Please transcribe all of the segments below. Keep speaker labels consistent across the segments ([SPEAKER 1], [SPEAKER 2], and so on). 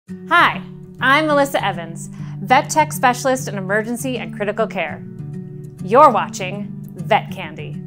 [SPEAKER 1] Hi, I'm Melissa Evans, vet tech specialist in emergency and critical care. You're watching Vet Candy.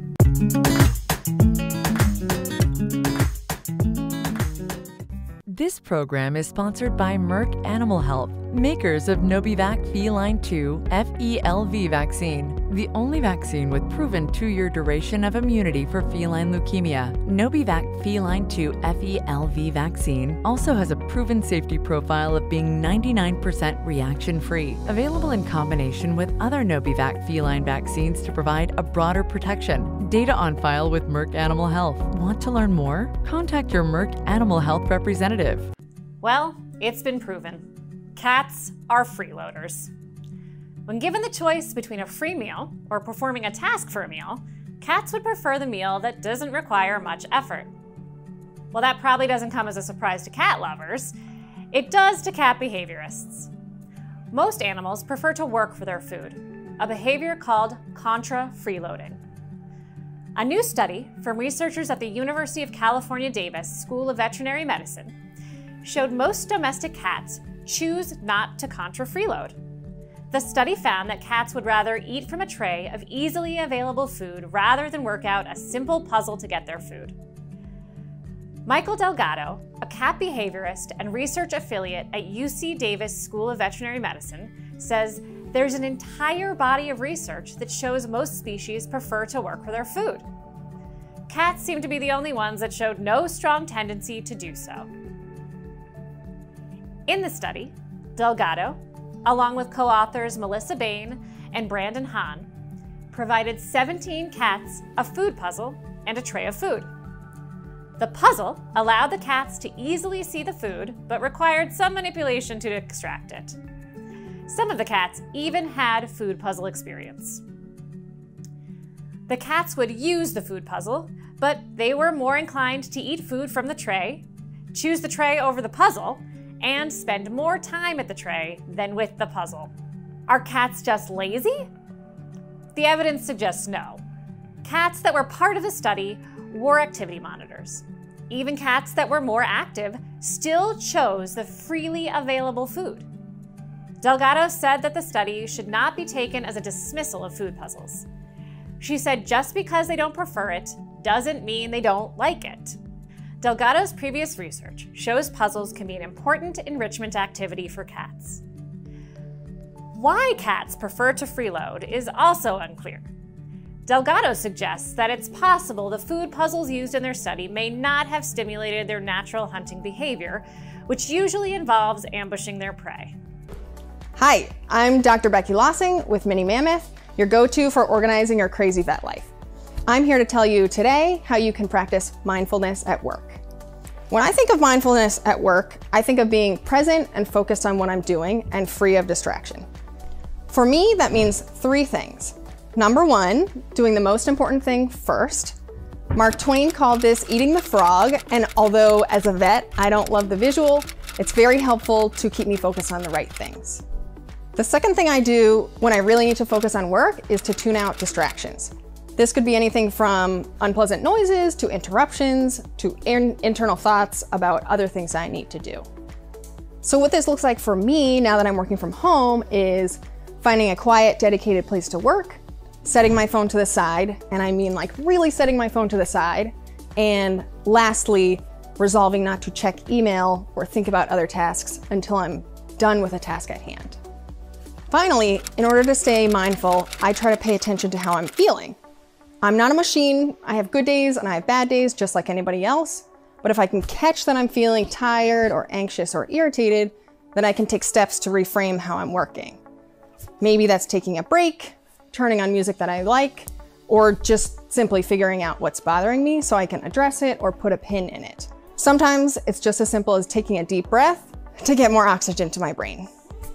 [SPEAKER 2] This program is sponsored by Merck Animal Health, makers of Nobivac Feline 2 FELV vaccine, the only vaccine with proven 2-year duration of immunity for feline leukemia. Nobivac Feline 2 FELV vaccine also has a proven safety profile of being 99% reaction-free, available in combination with other Nobivac feline vaccines to provide a broader protection. Data on file with Merck Animal Health. Want to learn more? Contact your Merck Animal Health representative.
[SPEAKER 1] Well, it's been proven. Cats are freeloaders. When given the choice between a free meal or performing a task for a meal, cats would prefer the meal that doesn't require much effort. Well, that probably doesn't come as a surprise to cat lovers. It does to cat behaviorists. Most animals prefer to work for their food, a behavior called contrafreeloading. A new study from researchers at the University of California, Davis School of Veterinary Medicine showed most domestic cats choose not to contrafreeload. The study found that cats would rather eat from a tray of easily available food rather than work out a simple puzzle to get their food. Michael Delgado, a cat behaviorist and research affiliate at UC Davis School of Veterinary Medicine, says there's an entire body of research that shows most species prefer to work for their food. Cats seem to be the only ones that showed no strong tendency to do so. In the study, Delgado, along with co-authors Melissa Bain and Brandon Hahn, provided 17 cats a food puzzle and a tray of food. The puzzle allowed the cats to easily see the food, but required some manipulation to extract it. Some of the cats even had food puzzle experience. The cats would use the food puzzle, but they were more inclined to eat food from the tray, choose the tray over the puzzle, and spend more time at the tray than with the puzzle. Are cats just lazy? The evidence suggests no. Cats that were part of the study wore activity monitors. Even cats that were more active still chose the freely available food. Delgado said that the study should not be taken as a dismissal of food puzzles. She said just because they don't prefer it doesn't mean they don't like it. Delgado's previous research shows puzzles can be an important enrichment activity for cats. Why cats prefer to freeload is also unclear. Delgado suggests that it's possible the food puzzles used in their study may not have stimulated their natural hunting behavior, which usually involves ambushing their prey.
[SPEAKER 3] Hi, I'm Dr. Becky Lossing with Mini Mammoth, your go-to for organizing your crazy vet life. I'm here to tell you today how you can practice mindfulness at work. When I think of mindfulness at work, I think of being present and focused on what I'm doing and free of distraction. For me, that means 3 things. Number 1, doing the most important thing first. Mark Twain called this eating the frog, and although as a vet, I don't love the visual, it's very helpful to keep me focused on the right things. The second thing I do when I really need to focus on work is to tune out distractions. This could be anything from unpleasant noises to interruptions to internal thoughts about other things I need to do. So what this looks like for me now that I'm working from home is finding a quiet, dedicated place to work, setting my phone to the side, and I mean like really setting my phone to the side, and lastly, resolving not to check email or think about other tasks until I'm done with a task at hand. Finally, in order to stay mindful, I try to pay attention to how I'm feeling. I'm not a machine. I have good days and I have bad days just like anybody else. But if I can catch that I'm feeling tired or anxious or irritated, then I can take steps to reframe how I'm working. Maybe that's taking a break, turning on music that I like, or just simply figuring out what's bothering me so I can address it or put a pin in it. Sometimes it's just as simple as taking a deep breath to get more oxygen to my brain.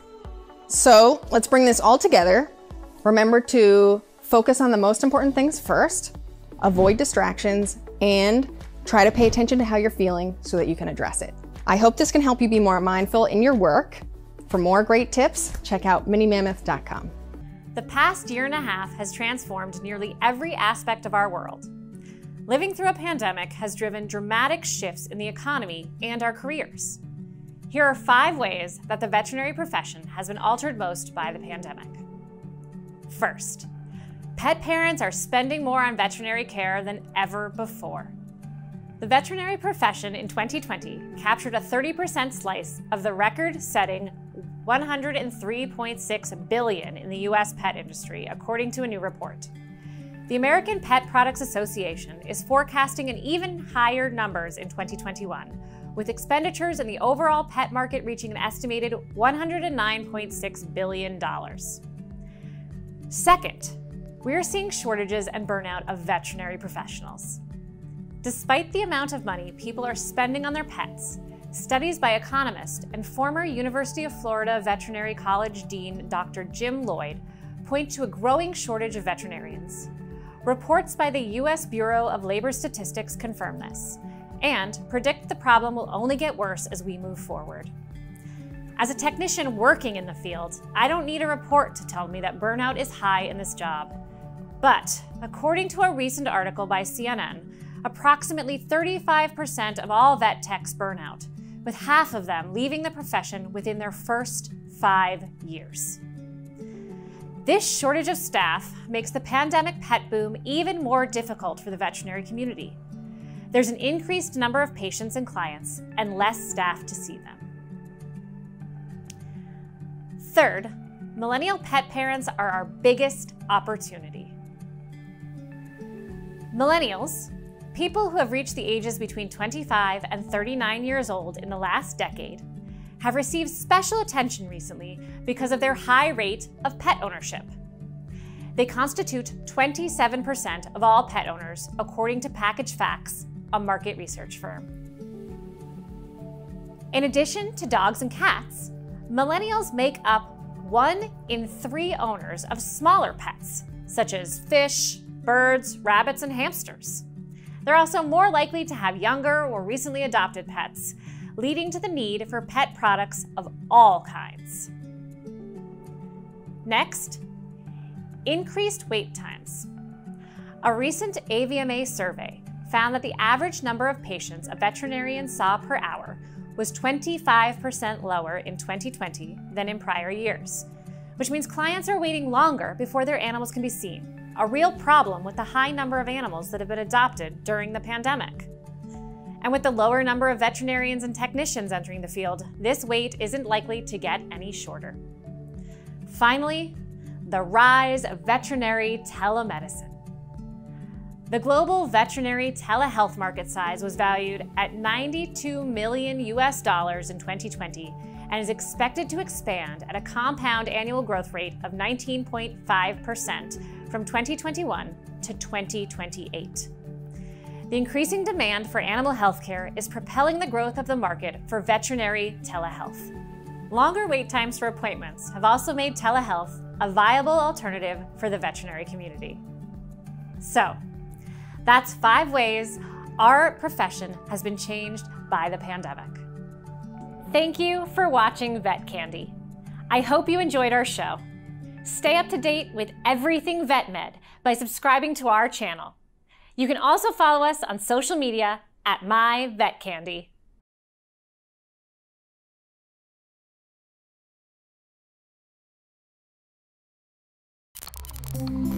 [SPEAKER 3] So let's bring this all together. Remember to focus on the most important things first, avoid distractions, and try to pay attention to how you're feeling so that you can address it. I hope this can help you be more mindful in your work. For more great tips, check out minimammoth.com.
[SPEAKER 1] The past year and a half has transformed nearly every aspect of our world. Living through a pandemic has driven dramatic shifts in the economy and our careers. Here are 5 ways that the veterinary profession has been altered most by the pandemic. First, pet parents are spending more on veterinary care than ever before. The veterinary profession in 2020 captured a 30% slice of the record-setting $103.6 billion in the U.S. pet industry, according to a new report. The American Pet Products Association is forecasting an even higher numbers in 2021, with expenditures in the overall pet market reaching an estimated $109.6 billion. Second, we are seeing shortages and burnout of veterinary professionals. Despite the amount of money people are spending on their pets, studies by economist and former University of Florida Veterinary College Dean Dr. Jim Lloyd point to a growing shortage of veterinarians. Reports by the U.S. Bureau of Labor Statistics confirm this and predict the problem will only get worse as we move forward. As a technician working in the field, I don't need a report to tell me that burnout is high in this job. But according to a recent article by CNN, approximately 35% of all vet techs burn out, with half of them leaving the profession within their first 5 years. This shortage of staff makes the pandemic pet boom even more difficult for the veterinary community. There's an increased number of patients and clients and less staff to see them. Third, millennial pet parents are our biggest opportunity. Millennials, people who have reached the ages between 25 and 39 years old in the last decade, have received special attention recently because of their high rate of pet ownership. They constitute 27% of all pet owners, according to Package Facts, a market research firm. In addition to dogs and cats, millennials make up 1 in 3 owners of smaller pets, such as fish, birds, rabbits, and hamsters. They're also more likely to have younger or recently adopted pets, leading to the need for pet products of all kinds. Next, increased wait times. A recent AVMA survey found that the average number of patients a veterinarian saw per hour was 25% lower in 2020 than in prior years, which means clients are waiting longer before their animals can be seen, a real problem with the high number of animals that have been adopted during the pandemic. And with the lower number of veterinarians and technicians entering the field, this wait isn't likely to get any shorter. Finally, the rise of veterinary telemedicine. The global veterinary telehealth market size was valued at $92 million in 2020 and is expected to expand at a compound annual growth rate of 19.5% from 2021 to 2028. The increasing demand for animal health care is propelling the growth of the market for veterinary telehealth. Longer wait times for appointments have also made telehealth a viable alternative for the veterinary community. So, that's 5 ways our profession has been changed by the pandemic. Thank you for watching Vet Candy. I hope you enjoyed our show. Stay up to date with everything vet med by subscribing to our channel. You can also follow us on social media at myvetcandy.